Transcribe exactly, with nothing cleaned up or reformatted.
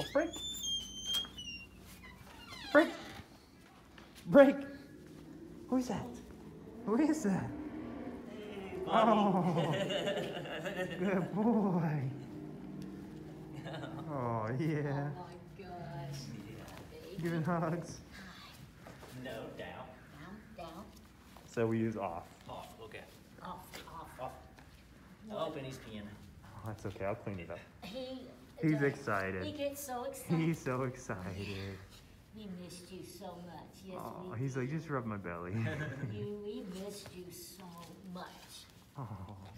Oh, break. Break. Break. Who is that? Who is that? Hey, oh, good boy. Oh, yeah. Oh my gosh. Yeah. Giving hugs. No doubt. Down, down, So we use off. Off, okay. off, off. Off. Oh, Benny's peeing. Oh, that's okay. I'll clean it up. He. He's uh, excited. He gets so excited. He's so excited. We missed you so much. Yes, Oh, we he's like, just rub my belly. you. We missed you so much. Oh.